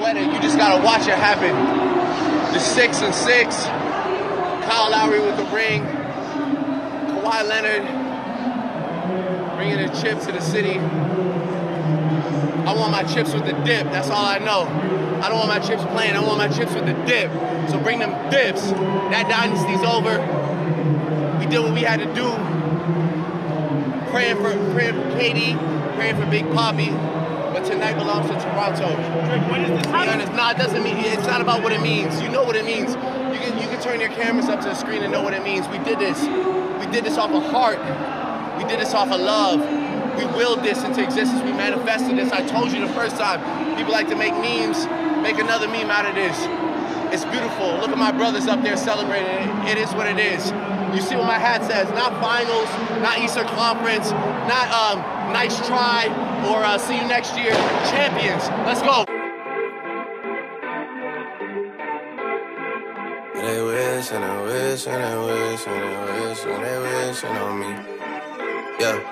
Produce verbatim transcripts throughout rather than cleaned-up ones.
sweat it. You just gotta watch it happen. The six and six. Kyle Lowry with the ring. Kawhi Leonard bringing the chip to the city. I want my chips with the dip. That's all I know. I don't want my chips plain. I want my chips with the dip. So bring them dips. That dynasty's over. We did what we had to do. Praying for, praying for K D, praying for Big Papi. But tonight belongs to Toronto. When is this It's not, it doesn't mean, it's not about what it means. You know what it means. You can, you can turn your cameras up to the screen and know what it means. We did this. We did this off of heart. We did this off of love. We willed this into existence. We manifested this. I told you the first time. People like to make memes, make another meme out of this. It's beautiful. Look at my brothers up there celebrating it. It is what it is. You see what my hat says. Not finals, not Eastern Conference, not um, nice try, or uh, see you next year. Champions. Let's go. They wish and they wish and they wish and they wish and they wishing on me. Yeah.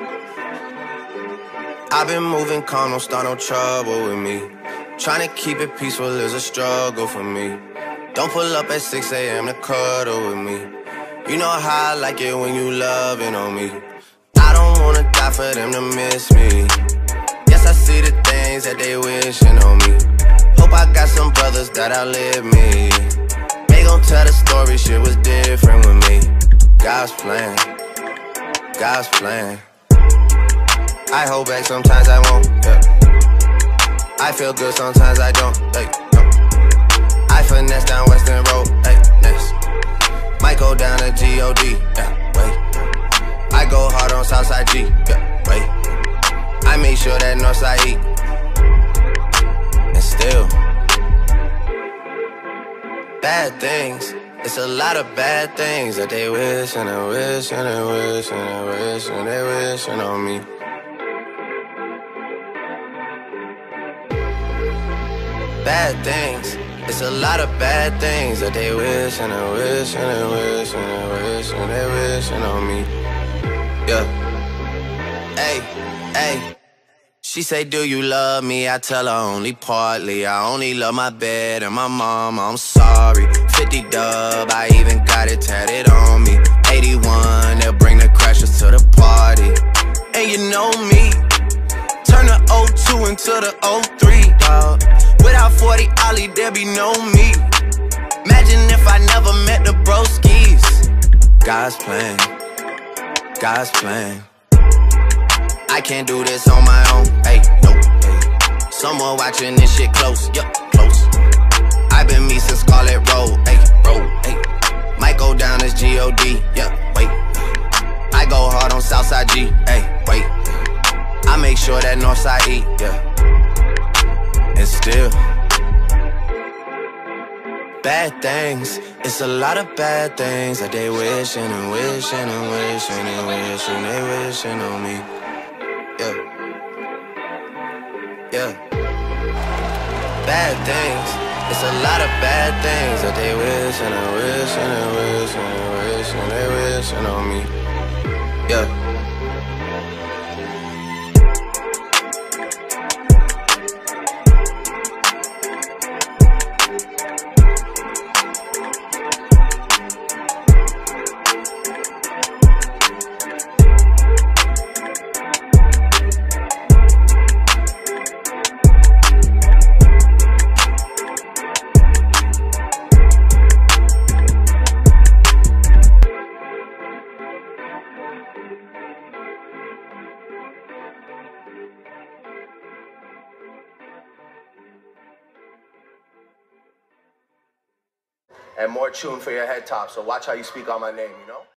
I've been moving calm, don't start no trouble with me. Trying to keep it peaceful is a struggle for me. Don't pull up at six A M to cuddle with me. You know how I like it when you loving on me. I don't wanna die for them to miss me. Yes, I see the things that they wishing on me. Hope I got some brothers that outlive me. They gon' tell the story, shit was different with me. God's plan, God's plan. I hold back, sometimes I won't, yeah. I feel good, sometimes I don't, hey, no. I finesse down Western Road, hey, next. Might go down to G O D, yeah, wait. I go hard on Southside G, yeah, wait. I make sure that Northside eat. And still bad things, it's a lot of bad things that they wish and they wish and they wish and they wish and they wishing on me. Bad things, it's a lot of bad things that they wish and they wish and they wish and they wish and they wishing on me. Yeah. Hey, hey. She say, do you love me? I tell her only partly. I only love my bed and my mom, I'm sorry. fifty dub, I even got it tatted on me. eighty-one, they'll bring the crashers to the party. And you know me, turn the oh two into the oh three, dawg. Without forty Ollie, there be no me. Imagine if I never met the broskies. God's plan, God's plan. I can't do this on my own, hey, nope, hey. Someone watching this shit close, yup, close. I've been me since Scarlet Road, hey, road, hey. Might go down as G O D, yeah, wait. I go hard on Southside G, hey, wait. I make sure that Northside eat, yeah. And still bad things, it's a lot of bad things that they wishing and wishing and wishing and wishing they wishing on me. Yeah, yeah. Bad things, it's a lot of bad things that they wish and they wish and they wish and they wish and they wishing on me. Yeah. And more tune for your head top, so watch how you speak on my name, you know?